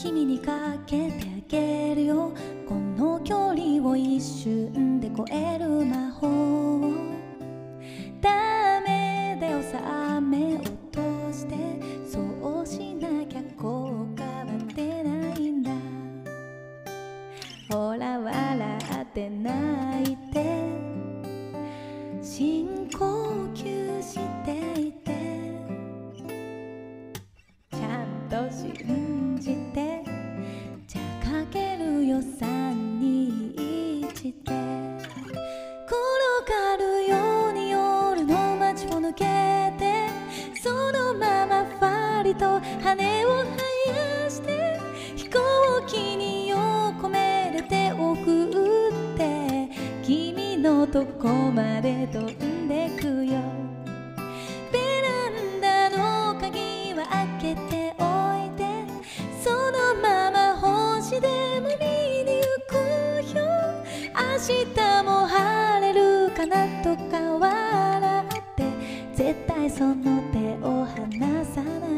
君にかけてあげるよ。この距離を一瞬で越える魔法。ダメだよさ、目を閉じて、そうしなきゃ効果は出ないんだ。ほら笑って泣いて、深呼吸していて、ちゃんと信じて、じゃあかけるよ321で。転がるように夜の街を抜けて、そのままファリと羽を生やして、飛行機に横めで手を振って、君のとこまで飛んでくよ。ベランダの鍵は開けておいて、そのまま星でも見に行こうよ。明日も晴れるかなとか笑って、絶対その手を離さない。